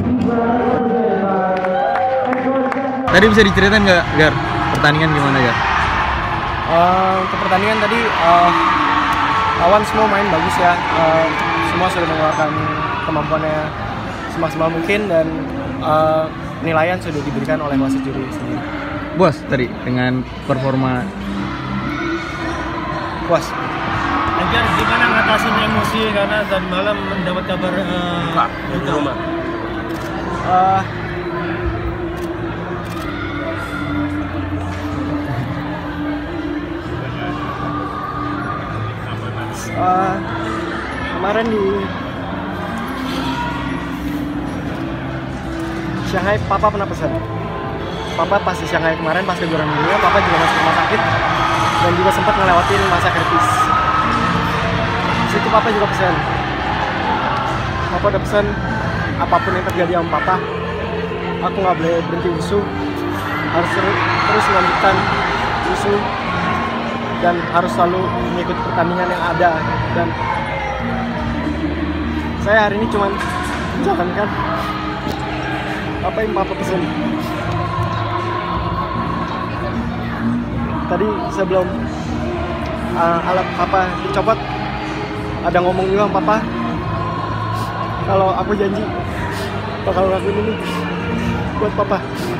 Tadi bisa diceritain nggak, Gar? Pertandingan gimana, Gar? Untuk pertandingan tadi lawan semua main bagus ya. Semua sudah mengeluarkan kemampuannya semaksimal mungkin dan penilaian sudah diberikan oleh wasit juri sendiri. Puas tadi dengan performa? Puas. Edgar, gimana ngatasin emosi karena tadi malam mendapat kabar di rumah? Kemarin di Shanghai, Papa pernah pesan. Papa pas di Shanghai kemarin pas kejuaraan dunia, Papa juga masuk rumah sakit dan juga sempat ngelewatin masa kritis. Situ Papa juga pesan. Papa udah pesan apapun yang terjadi sama Papa, aku nggak boleh berhenti wusu, harus terus melanjutkan wusu dan harus selalu mengikuti pertandingan yang ada. Dan saya hari ini cuma menjalankan apa yang Papa pesan. Tadi sebelum alat Papa dicopot, ada ngomong juga sama Papa kalau aku janji bakal ngelakuin ini buat Papa.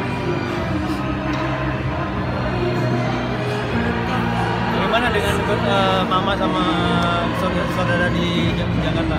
Bagaimana dengan mama sama saudara di Jakarta?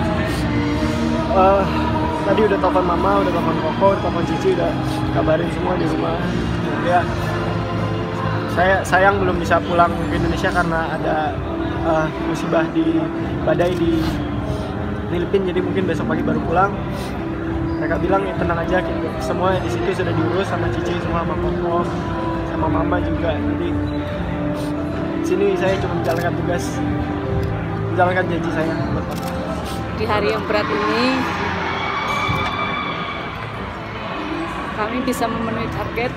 Tadi udah telepon mama, udah telepon koko, udah telepon cici, udah kabarin semua di rumah. Ya, saya sayang belum bisa pulang ke Indonesia karena ada musibah di badai di Filipina, jadi mungkin besok pagi baru pulang. Mereka bilang ya tenang aja, semua di situ sudah diurus sama cici, semua sama koko, sama mama juga. Jadi sini saya cuma menjalankan tugas, menjalankan janji saya buat Papa. Di hari yang berat ini kami bisa memenuhi target,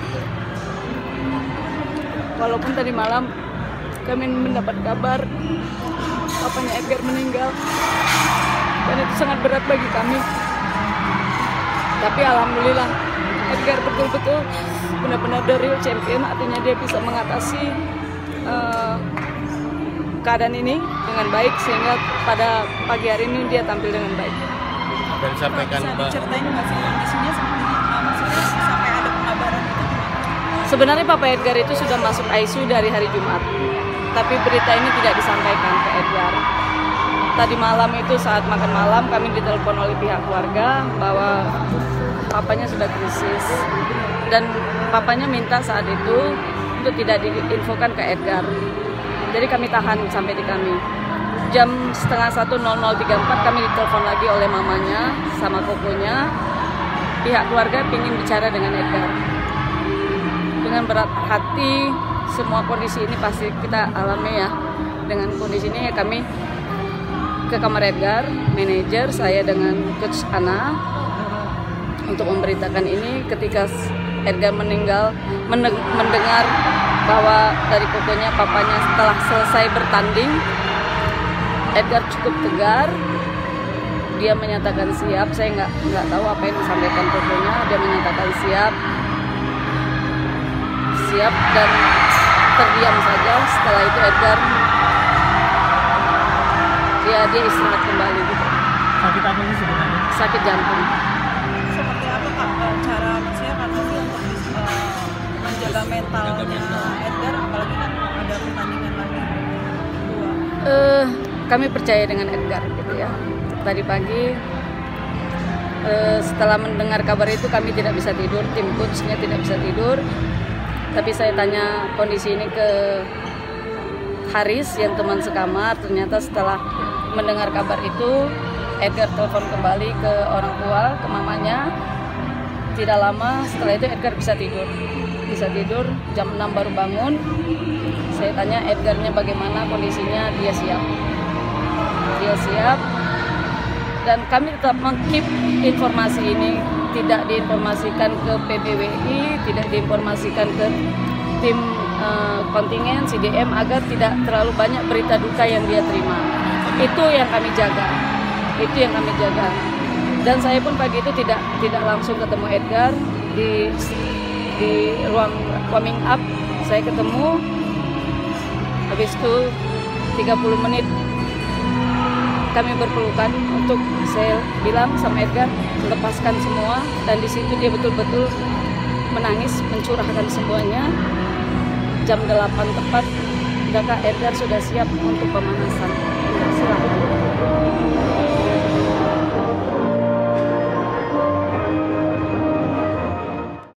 walaupun tadi malam kami mendapat kabar papanya Edgar meninggal dan itu sangat berat bagi kami. Tapi alhamdulillah Edgar betul-betul benar-benar the real champion, artinya dia bisa mengatasi keadaan ini dengan baik sehingga pada pagi hari ini dia tampil dengan baik. Dan disampaikan bisa diceritain nggak sih kondisinya maksudnya sampai ada pengabaran itu? Sebenarnya Papa Edgar itu sudah masuk ICU dari hari Jumat, tapi berita ini tidak disampaikan ke Edgar. Tadi malam itu saat makan malam kami ditelepon oleh pihak keluarga bahwa papanya sudah krisis dan papanya minta saat itu untuk tidak diinfokan ke Edgar. Jadi kami tahan sampai di kami. Jam 1:30 00.34 kami ditelepon lagi oleh mamanya sama kokonya. Pihak keluarga ingin bicara dengan Edgar. Dengan berat hati, semua kondisi ini pasti kita alami ya. Dengan kondisi ini ya kami ke kamar Edgar, manajer saya dengan coach Ana untuk memberitakan ini. Ketika Edgar meninggal, mendengar bahwa dari kokonya papanya setelah selesai bertanding, Edgar cukup tegar. Dia menyatakan siap. Saya nggak tahu apa yang disampaikan kokonya. Dia menyatakan siap dan terdiam saja. Setelah itu Edgar dia istirahat kembali gitu. sakit apa sih sebenarnya? Sakit jantung. Seperti apa Kak cara maksudnya kan untuk menjaga mentalnya Edgar, apalagi kan ada pertandingan lagi kedua? Kami percaya dengan Edgar gitu ya. Tadi pagi setelah mendengar kabar itu kami tidak bisa tidur, tim coachnya tidak bisa tidur. Tapi saya tanya kondisi ini ke Haris yang teman sekamar. Ternyata setelah mendengar kabar itu Edgar telepon kembali ke orang tua, ke mamanya. Tidak lama setelah itu Edgar bisa tidur, jam 6 baru bangun. Saya tanya Edgarnya bagaimana kondisinya, dia siap dan kami tetap mengkeep informasi ini, tidak diinformasikan ke PBWI, tidak diinformasikan ke tim kontingen CDM agar tidak terlalu banyak berita duka yang dia terima. Itu yang kami jaga. Dan saya pun pagi itu tidak langsung ketemu Edgar di ruang warming up. Saya ketemu, habis itu 30 menit kami berpelukan untuk saya bilang sama Edgar lepaskan semua, dan di situ dia betul-betul menangis, mencurahkan semuanya. Jam 8 tepat, Kakak Edgar sudah siap untuk pemanasan. Silakan.